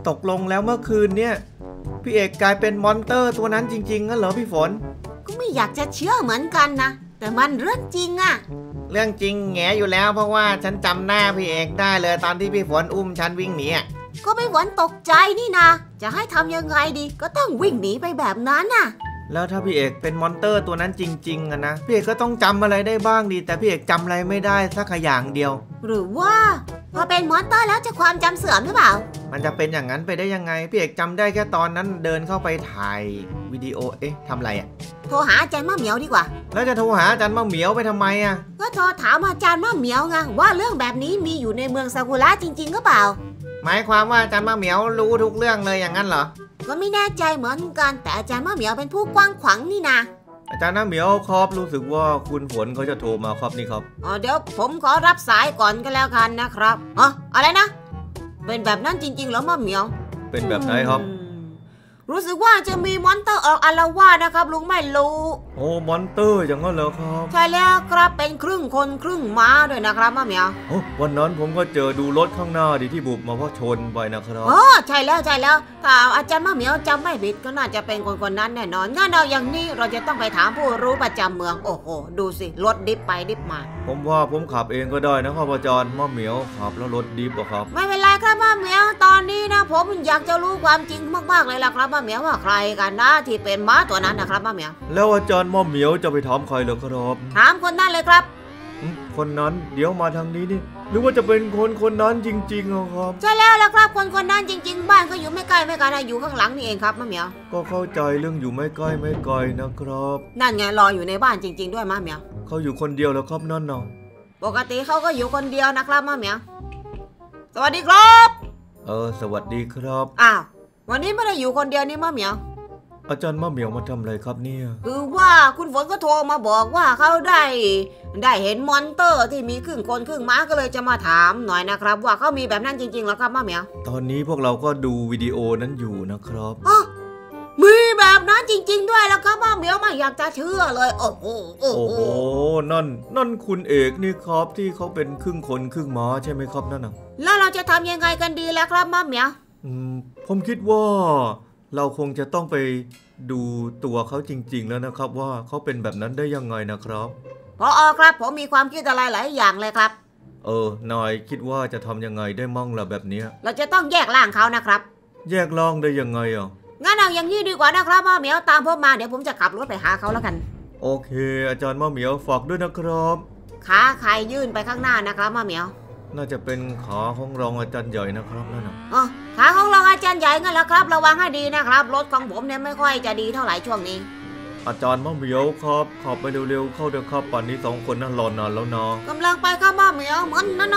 ตกลงแล้วเมื่อคืนเนี่ยพี่เอกกลายเป็นมอนเตอร์ตัวนั้นจริงๆงั้นเหรอพี่ฝนก็ไม่อยากจะเชื่อเหมือนกันนะแต่มันเรื่องจริงอะเรื่องจริงแง่อยู่แล้วเพราะว่าฉันจำหน้าพี่เอกได้เลยตอนที่พี่ฝนอุ้มฉันวิ่งหนีก็พี่ฝนตกใจนี่นะจะให้ทำยังไงดีก็ต้องวิ่งหนีไปแบบนั้นน่ะแล้วถ้าพี่เอกเป็นมอนเตอร์ตัวนั้นจริงๆอะนะพี่เอกก็ต้องจำอะไรได้บ้างดีแต่พี่เอกจำอะไรไม่ได้สักอย่างเดียวหรือว่าพอเป็นมอนเตอร์แล้วจะความจำเสื่อมหรือเปล่ามันจะเป็นอย่างนั้นไปได้ยังไงพี่เอกจำได้แค่ตอนนั้นเดินเข้าไปถ่ายวิดีโอทำอะไรโทรหาอาจารย์มะเหมียวดีกว่าแล้วจะโทรหาอาจารย์มะเหมียวไปทำไมก็โทรถามอาจารย์มะเหมียวไงว่าเรื่องแบบนี้มีอยู่ในเมืองซากุระจริงๆหรือเปล่าหมายความว่าอาจารย์มะเหมียวรู้ทุกเรื่องเลยอย่างนั้นเหรอก็ไม่แน่ใจเหมือนกันแต่อาจารย์มะเหมียวเป็นผู้กว้างขวางนี่นะอาจารย์มะเหมียวครับรู้สึกว่าคุณฝนเขาจะโทรมาครับนี่ครับเดี๋ยวผมขอรับสายก่อนก็แล้วกันนะครับอะไรนะเป็นแบบนั้นจริงๆเหรอมะเหมียวเป็นแบบไหนครับรู้สึกว่าจะมีมอนเตอร์ออกอาละวาดนะครับลุงไม่รู้โอ้มอนเตอร์อย่างนั้นเหรอครับใช่แล้วครับเป็นครึ่งคนครึ่งม้าด้วยนะครับมะเหมียววันนั้นผมก็เจอดูรถข้างหน้าดิที่บุบมาเพราะชนไปนะครับใช่แล้วถ้าอาจารย์มะเหมียวจำไม่ผิดก็น่าจะเป็นคนนั้นแน่นอนงั้นเอาอย่างนี้เราจะต้องไปถามผู้รู้ประจำเมืองโอ้โหดูสิรถดิฟไปดิฟมาผมว่าผมขับเองก็ได้นะครับอาจารย์มะเหมียวขับแล้วรถดิฟอะครับไม่เป็นไรครับมะเหมียวตอนนี้นะผมอยากจะรู้ความจริงมากๆเลยล่ะครับมะเหมียวว่าใครกันนะที่เป็นม้าตัวนั้นนะครับมะเหมียวแล้วอาจารย์มะเหมียวจะไปถามใครเหรอครับถามคนนั้นเลยครับคนนั้นเดี๋ยวมาทางนี้นี่หรือว่าจะเป็นคนนั้นจริงๆเหรอครับใช่แล้วล่ะครับคนนั้นจริงๆบ้านก็อยู่ไม่ไกลไม่ไกลนะอยู่ข้างหลังนี่เองครับมะเหมียวก็เข้าใจเรื่องอยู่ไม่ใกล้ไม่ไกลนะครับนั่นไงรออยู่ในบ้านจริงๆด้วยมะเหมียวเขาอยู่คนเดียวแล้วครับนั่นเนาะปกติเขาก็อยู่คนเดียวนะครับมะเหมียวสวัสดีครับสวัสดีครับวันนี้ไม่ได้อยู่คนเดียวนี่มะเหมียวอาจารย์มะเหมียวมาทำอะไรครับเนี่ยคือว่าคุณฝนก็โทรมาบอกว่าเขาได้เห็นมอนเตอร์ที่มีครึ่งคนครึ่งม้าก็เลยจะมาถามหน่อยนะครับว่าเขามีแบบนั้นจริงๆหรอครับมะเหมียวตอนนี้พวกเราก็ดูวิดีโอนั้นอยู่นะครับมีแบบนั้นจริงๆด้วยแล้วครับมะเหมียวไม่อยากจะเชื่อเลยโอ้โหนั่นคุณเอกนี่ครับที่เขาเป็นครึ่งคนครึ่งม้าใช่ไหมครับนั่นน่ะแล้วเราจะทำยังไงกันดีแล้วครับมะเหมียวผมคิดว่าเราคงจะต้องไปดูตัวเขาจริงๆแล้วนะครับว่าเขาเป็นแบบนั้นได้ยังไงนะครับผอ.ครับผมมีความคิดอะไรหลายอย่างเลยครับนายคิดว่าจะทำยังไงได้มั่งล่ะแบบนี้เราจะต้องแยกร่างเขานะครับแยกร่างได้ยังไงงั้นเอาอย่างนี้ดีกว่านะครับมะเหมียวตามผมมาเดี๋ยวผมจะขับรถไปหาเขาแล้วกันโอเคอาจารย์มะเหมียวฝากด้วยนะครับขาใครยื่นไปข้างหน้านะครับมะเหมียวน่าจะเป็นขาของรองอาจารย์ใหญ่นะครับนั่นน่ะขาของรองอาจารย์ใหญ่งั้นแหละครับระวังให้ดีนะครับรถของผมเนี่ยไม่ค่อยจะดีเท่าไหร่ช่วงนี้อาจารย์มะเหมียวครับขับไปเร็วๆเข้าเถอะครับป่านนี้2คนนั่นรอนานแล้วนะกำลังไปครับมะเหมียวเหมือนน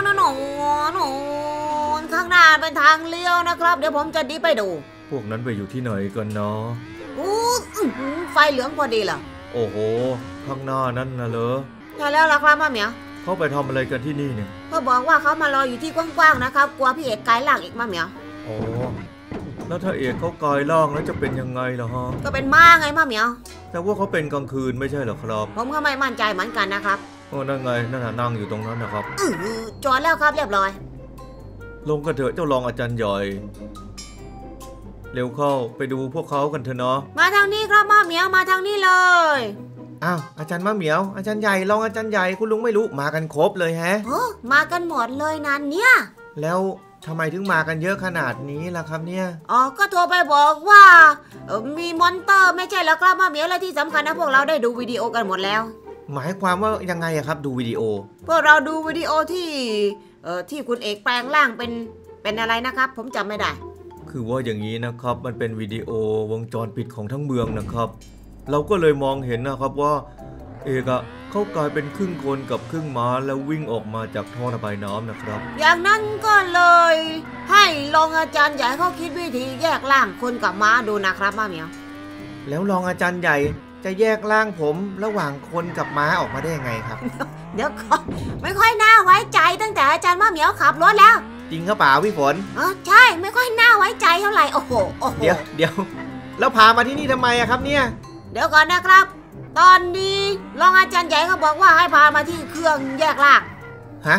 ข้างหน้าเป็นทางเลี้ยวนะครับเดี๋ยวผมจะดีไปดูพวกนั้นไปอยู่ที่ไหนกันเนาะไฟเหลืองพอดีเหรอโอ้โหข้างหน้านั่นนะเหรอใช่แล้วล่ะครับมะเหมียวเขาไปทำอะไรกันที่นี่เนี่ยเขาบอกว่าเขามารออยู่ที่กว้างๆนะครับกลัวพี่เอกกายล่างอีกมะเหมียวแล้วถ้าเอกเขากายล่างแล้วจะเป็นยังไงล่ะฮะก็เป็นม้าไงมะเหมียวแต่ว่าเขาเป็นกลางคืนไม่ใช่เหรอครับผมก็ไม่มั่นใจเหมือนกันนะครับนั่นไงนั่นน่ะนั่งอยู่ตรงนั้นนะครับจอดแล้วครับเรียบร้อยลงกันเถอะเจ้ารองอาจารย์ใหญ่เร็วเข้าไปดูพวกเขากันเถอะเนาะมาทางนี้ครับมะเหมียวมาทางนี้เลยอาจารย์มะเหมียวอาจารย์ใหญ่รองอาจารย์ใหญ่คุณลุงไม่รู้มากันครบเลยแฮะมากันหมดเลยนั้นเนี่ยแล้วทำไมถึงมากันเยอะขนาดนี้ล่ะครับเนี่ยก็โทรไปบอกว่ามีมอนเตอร์ไม่ใช่แล้วครับมะเหมียวและที่สำคัญนะพวกเราได้ดูวิดีโอกันหมดแล้วหมายความว่ายังไงครับดูวิดีโอพวกเราดูวิดีโอที่คุณเอกแปลงร่างเป็นอะไรนะครับผมจำไม่ได้คือว่าอย่างนี้นะครับมันเป็นวิดีโอวงจรปิดของทั้งเมืองนะครับเราก็เลยมองเห็นนะครับว่าเอกเขากลายเป็นครึ่งคนกับครึ่งม้าแล้ววิ่งออกมาจากท่อระบายน้ำนะครับอย่างนั้นก็เลยให้รองอาจารย์ใหญ่เขาคิดวิธีแยกร่างคนกับม้าดูนะครับมะเหมียวแล้วรองอาจารย์ใหญ่จะแยกร่างผมระหว่างคนกับม้าออกมาได้ยังไงครับเดี๋ยวก่อนไม่ค่อยน่าไว้ใจตั้งแต่อาจารย์มะเหมียวขับรถแล้วจริงหรือเปล่าพี่ฝนใช่ไม่ค่อยน่าไว้ใจเท่าไหร่โอ้โหเดี๋ยวแล้วพามาที่นี่ทำไมครับเนี่ยเดี๋ยวก่อนนะครับตอนนี้รองอาจารย์ใหญ่เขาบอกว่าให้พามาที่เครื่องแยกร่างฮะ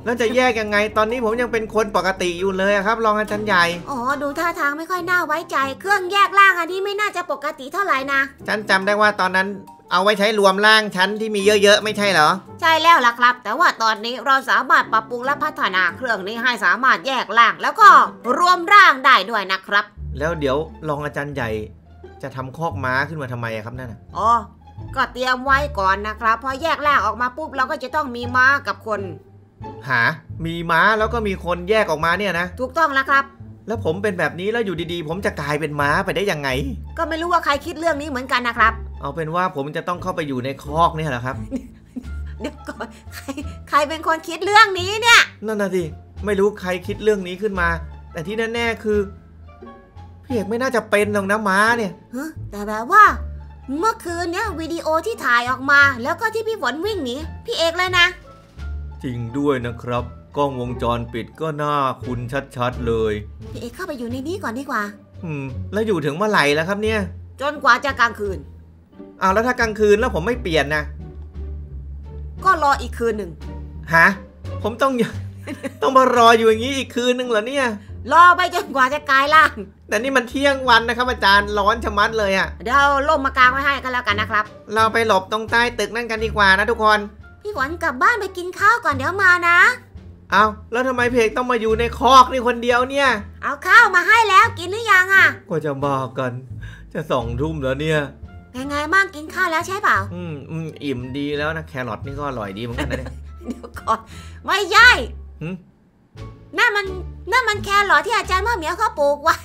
แล้วจะแยกยังไงตอนนี้ผมยังเป็นคนปกติอยู่เลยครับรองอาจารย์ใหญ่อ๋อดูท่าทางไม่ค่อยน่าไว้ใจเครื่องแยกล่างอันนี้ไม่น่าจะปกติเท่าไหร่นะฉันจำได้ว่าตอนนั้นเอาไว้ใช้รวมร่างชั้นที่มีเยอะๆไม่ใช่เหรอใช่แล้วล่ะครับแต่ว่าตอนนี้เราสามารถปรับปรุงและพัฒนาเครื่องนี้ให้สามารถแยกล่างแล้วก็รวมร่างได้ด้วยนะครับแล้วเดี๋ยวรองอาจารย์ใหญ่จะทำคอกม้าขึ้นมาทำไมครับนั่นน่ะอ๋อก็เตรียมไว้ก่อนนะครับพอแยกร่างออกมาปุ๊บเราก็จะต้องมีม้ากับคนมีม้าแล้วก็มีคนแยกออกมาเนี่ยนะถูกต้องแล้วครับแล้วผมเป็นแบบนี้แล้วอยู่ดีๆผมจะกลายเป็นม้าไปได้ยังไงก็ไม่รู้ว่าใครคิดเรื่องนี้เหมือนกันนะครับเอาเป็นว่าผมจะต้องเข้าไปอยู่ในคอกเนี่ยแหละครับเดี๋ยวก่อนใครเป็นคนคิดเรื่องนี้เนี่ยนั่นน่ะสิไม่รู้ใครคิดเรื่องนี้ขึ้นมาแต่ที่แน่ๆคือพี่เอกไม่น่าจะเป็นหรอกนะม้าเนี่ยแต่แบบว่าเมื่อคืนเนี่ยวิดีโอที่ถ่ายออกมาแล้วก็ที่พี่ฝนวิ่งหนีพี่เอกเลยนะจริงด้วยนะครับกล้องวงจรปิดก็น่าคุ้นชัดๆเลยพี่เอกเข้าไปอยู่ในนี้ก่อนดีกว่าแล้วอยู่ถึงเมื่อไหร่แล้วครับเนี่ยจนกว่าจะกลางคืนแล้วถ้ากลางคืนแล้วผมไม่เปลี่ยนนะก็รออีกคืนหนึ่งผมต้องมารออยู่อย่างนี้อีกคืนหนึ่งเหรอเนี่ยรอไปจนกว่าจะกลายร่างแต่นี่มันเที่ยงวันนะครับอาจารย์ร้อนชะมัดเลยอ่ะเดี๋ยวล่มมากางไว้ให้กันแล้วกันนะครับเราไปหลบตรงใต้ตึกนั่นกันดีกว่านะทุกคนพี่ฝนกลับบ้านไปกินข้าวก่อนเดี๋ยวมานะแล้วทำไมเพกต้องมาอยู่ในคอกนี่คนเดียวเนี่ยเอาข้าวมาให้แล้วกินหรือยังอ่ะก็จะมากันจะ2 ทุ่มแล้วเนี่ยเป็นไงบ้างกินข้าวแล้วใช่เปล่าอิ่มดีแล้วนะแครอทนี่ก็อร่อยดีเหมือนกันนะเนี่ยเดี๋ยวก่อนไม่ใช่นั่นมันแครอทที่อาจารย์มะเหมียวเขาปลูกไว้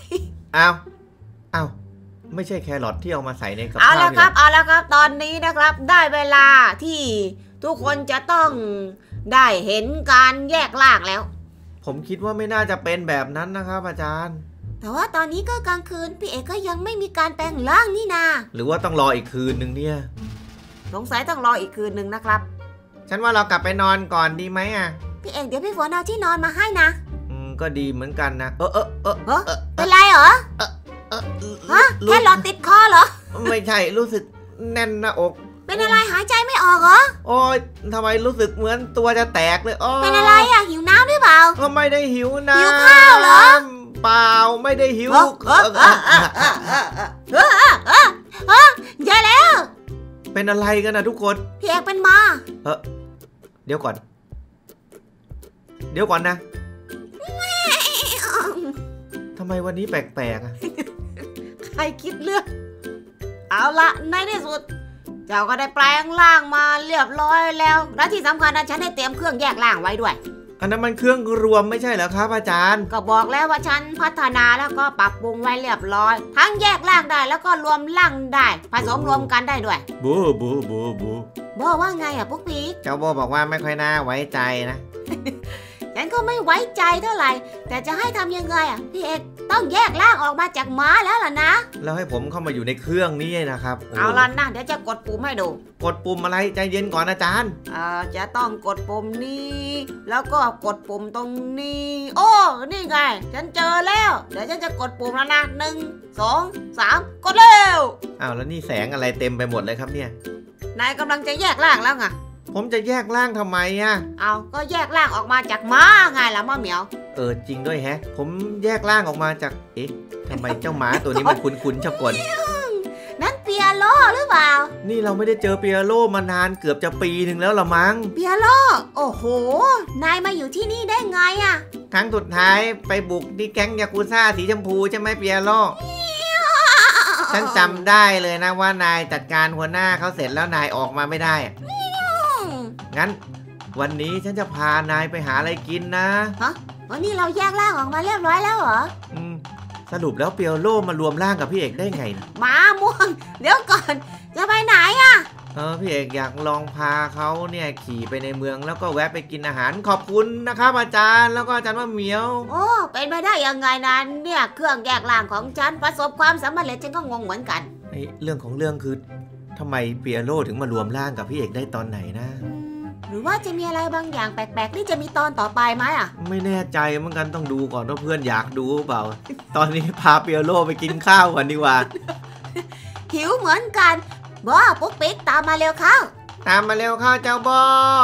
ไม่ใช่แครอทที่เอามาใส่ในกับข้าวเอาแล้วครับตอนนี้นะครับได้เวลาที่ทุกคนจะต้องได้เห็นการแยกล่างแล้วผมคิดว่าไม่น่าจะเป็นแบบนั้นนะครับอาจารย์แต่ว่าตอนนี้ก็กลางคืนพี่เอกก็ยังไม่มีการแปลงร่างนี่นาหรือว่าต้องรออีกคืนนึงเนี่ยสงสัยต้องรออีกคืนนึงนะครับฉันว่าเรากลับไปนอนก่อนดีไหมพี่เอกเดี๋ยวพี่ฝนเอาที่นอนมาให้นะก็ดีเหมือนกันนะเป็นไรเหรอแค่หลอดติดคอเหรอไม่ใช่รู้สึกแน่นหน้าอกเป็นอะไรหายใจไม่ออกเหรอโอ๊ยทำไมรู้สึกเหมือนตัวจะแตกเลยเป็นอะไรหิวน้ำหรือเปล่าก็ไม่ได้หิวน้ำหิวข้าวเหรอเปล่าไม่ได้หิวอย่าแล้วเป็นอะไรกันนะทุกคนพี่เอกเป็นมาเดี๋ยวก่อนนะทำไมวันนี้แปลกใครคิดเรื่องเอาละในที่สุดเจ้าก็ได้แปลงร่างมาเรียบร้อยแล้วและที่สำคัญนะฉันได้เตรียมเครื่องแยกร่างไว้ด้วยอันนั้นมันเครื่องรวมไม่ใช่เหรอครับอาจารย์ก็บอกแล้วว่าฉันพัฒนาแล้วก็ปรับปรุงไว้เรียบร้อยทั้งแยกร่างได้แล้วก็รวมร่างได้ผสมรวมกันได้ด้วยบูว่าไงปุ๊กปิ๊กเจ้าโบบอกว่าไม่ค่อยน่าไว้ใจนะฉันก็ไม่ไว้ใจเท่าไหร่แต่จะให้ทำยังไงพี่เอกต้องแยกร่างออกมาจากม้าแล้วล่ะนะแล้วให้ผมเข้ามาอยู่ในเครื่องนี้นะครับเอาล่ะนะเดี๋ยวจะกดปุ่มให้ดูกดปุ่มอะไรใจเย็นก่อนอาจารย์จะต้องกดปุ่มนี้แล้วก็กดปุ่มตรงนี้โอ้นี่ไงฉันเจอแล้วเดี๋ยวฉันจะกดปุ่มแล้วนะ1 2 3กดเร็วแล้วนี่แสงอะไรเต็มไปหมดเลยครับเนี่ยนายกำลังจะแยกร่างแล้วไงผมจะแยกร่างทำไมก็แยกร่างออกมาจากม้าไงล่ะมะเหมียวจริงด้วยผมแยกร่างออกมาจากทำไมเจ้าหมาตัวนี้มันคุ้นๆชอบกลนั่นเปียโลหรือเปล่านี่เราไม่ได้เจอเปียโลมานานเกือบจะปีนึงแล้วละมั้งเปียโลโอ้โหนายมาอยู่ที่นี่ได้ไงครั้งสุดท้ายไปบุกที่แก๊งยากุซ่าสีชมพูใช่ไหมเปียโลฉันจำได้เลยนะว่านายจัดการหัวหน้าเขาเสร็จแล้วนายออกมาไม่ได้งั้นวันนี้ฉันจะพานายไปหาอะไรกินนะวันนี้เราแยกร่างออกมาเรียบร้อยแล้วเหรอสรุปแล้วเปียโลมารวมร่างกับพี่เอกได้ไงนะม้าม่วงเดี๋ยวก่อนจะไปไหนพี่เอกอยากลองพาเขาเนี่ยขี่ไปในเมืองแล้วก็แวะไปกินอาหารขอบคุณนะครับอาจารย์แล้วก็อาจารย์ว่าเหมียวเป็นไปได้ยังไงนั้นเนี่ยเครื่องแยกร่างของฉันประสบความสำเร็จฉันก็งงเหมือนกันเรื่องของเรื่องคือทำไมเปียโลถึงมารวมร่างกับพี่เอกได้ตอนไหนนะหรือว่าจะมีอะไรบางอย่างแปลกๆที่จะมีตอนต่อไปไหมไม่แน่ใจเหมือนกันต้องดูก่อนว่าเพื่อนอยากดูเปล่าตอนนี้พาเปียโลไปกินข้าวก่อนดีกว่าหิวเหมือนกันบอปุ๊กปิ๊กตามมาเร็วเข้าเจ้าบอ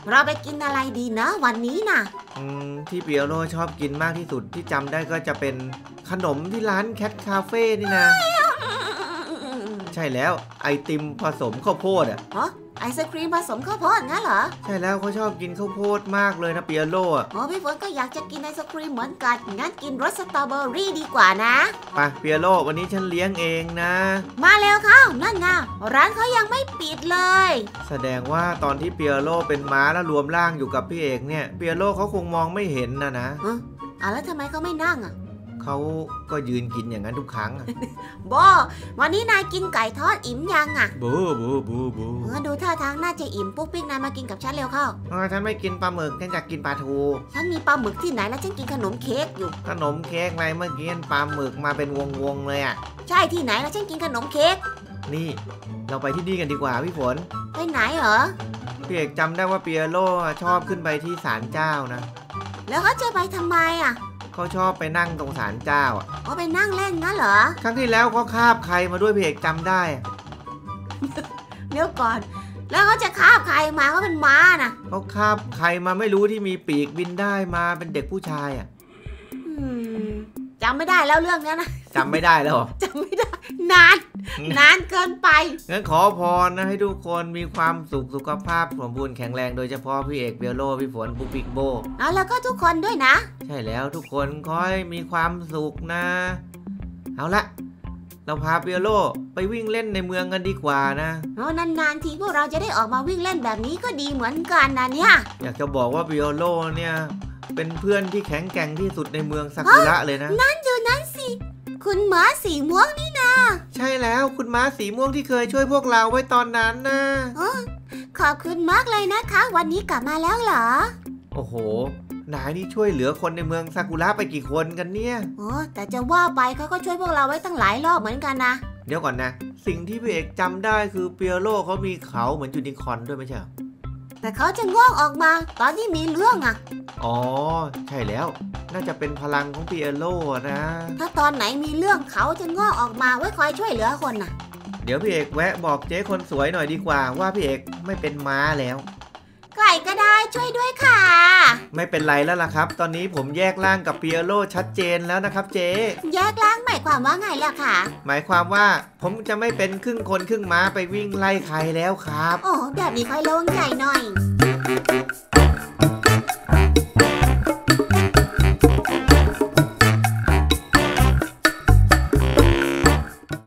เราไปกินอะไรดีนะวันนี้น่ะที่เปียโรชอบกินมากที่สุดที่จำได้ก็จะเป็นขนมที่ร้านแคทคาเฟ่นี่นะ ใช่แล้วไอติมผสมข้าวโพดอ่ะไอศครีมผสมข้าวโพดงั้นเหรอใช่แล้วเขาชอบกินข้าวโพดมากเลยนะเปียโรอ่ะพี่ฝนก็อยากจะกินไอศครีมเหมือนกันงั้นกินรสสตรอเบอรี่ดีกว่านะไปเปียโรวันนี้ฉันเลี้ยงเองนะมาเร็วเข้านั่นไงร้านเขายังไม่ปิดเลยแสดงว่าตอนที่เปียโรเป็นม้าแล้วรวมร่างอยู่กับพี่เอกเนี่ยเปียโรเขาคงมองไม่เห็นนะแล้วทำไมเขาไม่นั่งอ่ะเขาก็ยืนกินอย่างนั้นทุกครั้งโบวันนี้นายกินไก่ทอดอิ่มยังอ่ะบูดูท่าทางน่าจะอิ่มปุ๊กปิ๊กนายมากินกับฉันเร็วเข้าฉันไม่กินปลาหมึกฉันอยากกินปลาทูฉันมีปลาหมึกที่ไหนแล้วฉันกินขนมเค้กอยู่ขนมเค้กอะไรเมื่อกี้ปลาหมึกมาเป็นวงเลยอ่ะใช่ที่ไหนแล้วฉันกินขนมเค้กนี่เราไปที่นี่กันดีกว่าพี่ฝนไปไหนเหรอพี่เอกจำได้ว่าเปียโรชอบขึ้นไปที่ศาลเจ้านะแล้วเขาจะไปทำไมอ่ะเขาชอบไปนั่งตรงศาลเจ้าอ่ะไปนั่งเล่นงั้นเหรอครั้งที่แล้วเขาคาบใครมาด้วยพี่เอกจำได้เดี๋ยวก่อนแล้วเขาจะคาบใครมาเขาเป็นม้านะเขาคาบใครมาไม่รู้ที่มีปีกบินได้มาเป็นเด็กผู้ชายอ่ะจำไม่ได้แล้วเรื่องนี้นะจำไม่ได้แล้วจำไม่ได้นานเกินไปงั้นขอพรนะให้ทุกคนมีความสุขภาพสมบูรณ์แข็งแรงโดยเฉพาะพี่เอกเปียโรพี่ฝนปุ๊กปิ๊กโบแล้วก็ทุกคนด้วยนะใช่แล้วทุกคนขอให้มีความสุขนะเอาละเราพาเปียโรไปวิ่งเล่นในเมืองกันดีกว่านะนานๆทีพวกเราจะได้ออกมาวิ่งเล่นแบบนี้ก็ดีเหมือนกันนะเนี่ยอยากจะบอกว่าเปียโรเนี่ยเป็นเพื่อนที่แข็งแกร่งที่สุดในเมืองซากุระเลยนะนั่นอยู่นั่นสิคุณม้าสีม่วงนี่นาใช่แล้วคุณม้าสีม่วงที่เคยช่วยพวกเราไว้ตอนนั้นนะขอบคุณมากเลยนะคะวันนี้กลับมาแล้วเหรอโอ้โหนายนี่ช่วยเหลือคนในเมืองซากุระไปกี่คนกันเนี่ยแต่จะว่าไปเขาก็ช่วยพวกเราไว้ตั้งหลายรอบเหมือนกันนะเดี๋ยวก่อนนะสิ่งที่พี่เอกจำได้คือเปียโรเขามีเขาเหมือนยูนิคอร์นด้วยไม่ใช่แต่เขาจะงอกออกมาตอนที่มีเรื่องอ่ะใช่แล้วน่าจะเป็นพลังของเปียโรนะถ้าตอนไหนมีเรื่องเขาจะงอกออกมาไว้คอยช่วยเหลือคนน่ะเดี๋ยวพี่เอกแวะบอกเจ๊คนสวยหน่อยดีกว่าว่าพี่เอกไม่เป็นม้าแล้วใครก็ได้ช่วยด้วยค่ะไม่เป็นไรแล้วล่ะครับตอนนี้ผมแยกร่างกับเปียโรชัดเจนแล้วนะครับเจ๊แยกร่างหมายความว่าไงล่ะคะหมายความว่าผมจะไม่เป็นครึ่งคนครึ่งม้าไปวิ่งไล่ใครแล้วครับแบบนี้ค่อยโล่งใจหน่อย